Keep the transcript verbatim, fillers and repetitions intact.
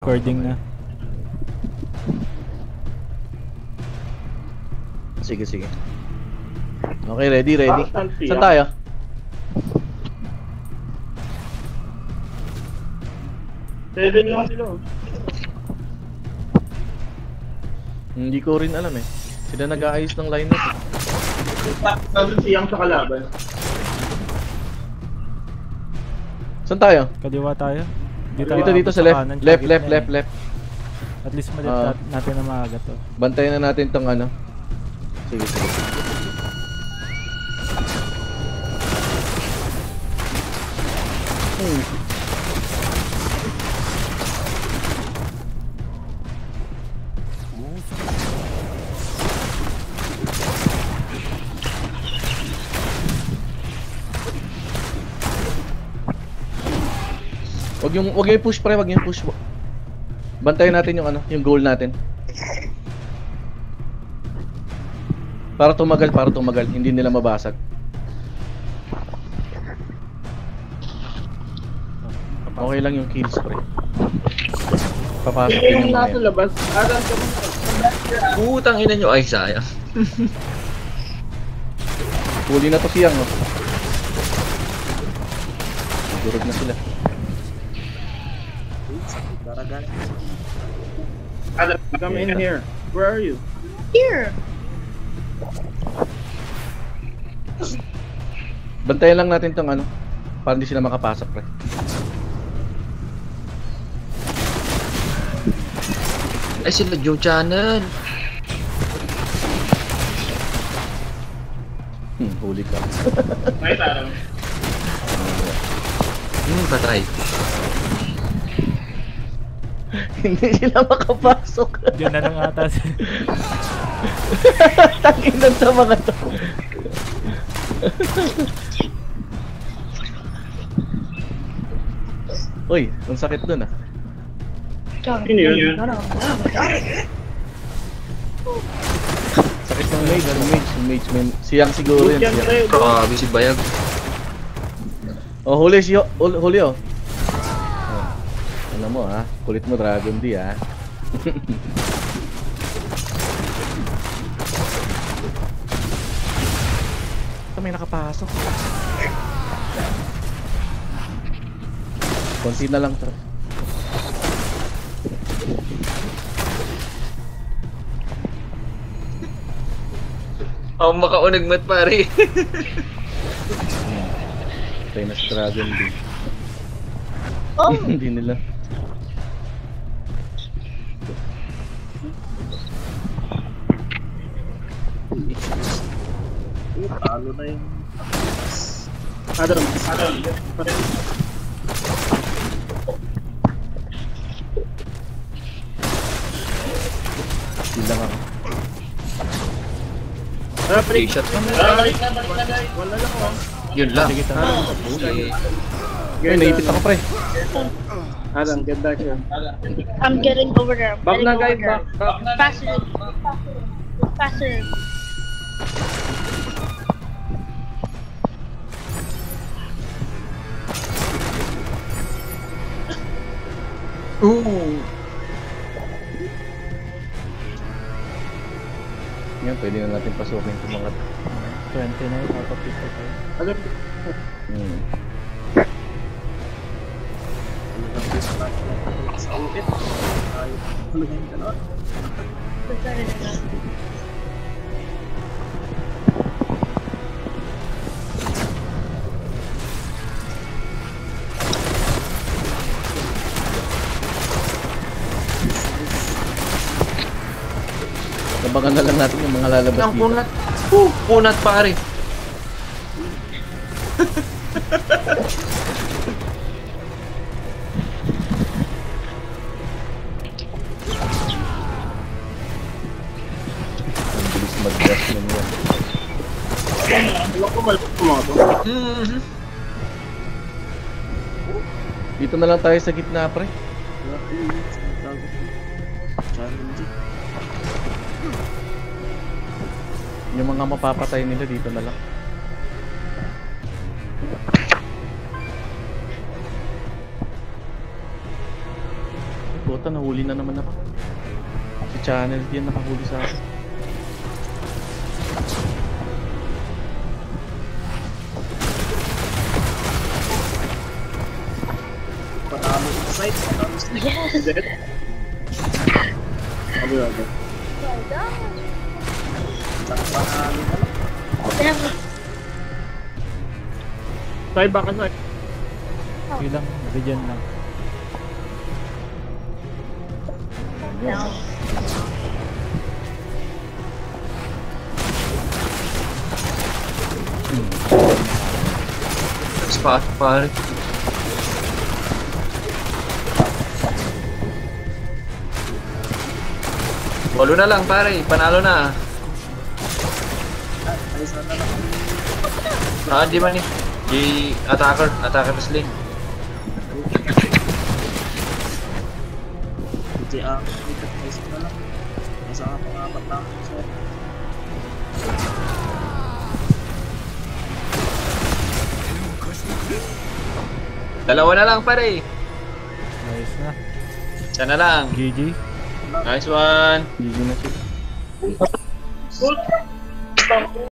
recording na. Sige, sige. Okay, ready, ready. Saan tayo? Seven lang sila. Hindi ko rin alam eh. Sila nag-aayos ng lineup. Nandun siyang sa kalaban. Saan tayo? Kaliwa tayo. Dito, dito, dito sa left. kanan, Left, sa left, gitna left, eh. left. At least malit Ah. natin na maaga to. Bantayan na natin tong ano. Sige, sige. Hmm. Wag yung wag yung push pre, wag yung push. Bantayan natin yung ano, yung goal natin. Para tumagal, para tumagal, hindi nila mabasag. Okay lang yung kills pre. Papasok din yung mga yan. labas. Aral ka muna. Putang ina nyo. Ay, sayang. Huli na to siyang, no? Durog na sila. Aral, come in here. Where are you? Here. Bantayan lang natin tong ano, para hindi sila makapasok pre. Ay, sila Joe Channel. Hmm, huli ka. May taro. Hmm, patay. Hindi sila makapasok. Diyan na lang ata si... Tanginan sa mga to. Uy, ang sakit dun ah. Sino yun? Sakit ng mage, ang mage, yung mage man. Siyang siguro yun. Yan, Siyang. pre. Grabe si Bayag. Oh, huli si huli, huli oh. Oh. Alam mo ah, kulit mo Dragon D ah. Ito may nakapasok. Konti na lang to. Ako makaunag mat pare. Tayo na sa Dragon D. Oh. Hindi nila. Talo na yung... Aral, aral. Sila nga. Tara, pre. T-shirt. Tara, balik na, balik na, guys. Wala lang oh. Yun lang. Sige, tara. Ay, naipit ako pre. Aral, get back here. I'm getting over there. I'm Back getting na, over guys. there. Back, back. Faster. Faster. Ooh. Yan, pwede na natin pasukin itong mga... twenty-nine out of fifty-five. Alam, Hmm. sa ulit. Ay, hulugan yung dalawa. Nabangan na lang natin yung mga lalabas Ang dito. punat. Uh, punat pare. Ang bilis mag-dash nun yan. Alam ko malapit ko mga to. Mhm. Dito na lang tayo sa gitna pre. Yung mga mapapatay nila dito na lang. Puta, nahuli na naman ako. Si Channel din nakahuli sa akin. Panalo sa site. Panalo sa site. Yes. Dead. Ano yun? Panalo na lang. Damn. Side baka side. Sige lang, regen lang. Down. Spot pare. Walo na lang pare, panalo na. Ay, sana lang. Ah, di man eh. Di attacker, attacker sling. Hindi ah. Ay, sana lang. Nasa nga pangapat lang. So, Dalawa na lang pare. Nice na. Sana lang. G G. Nice one. G G na siya.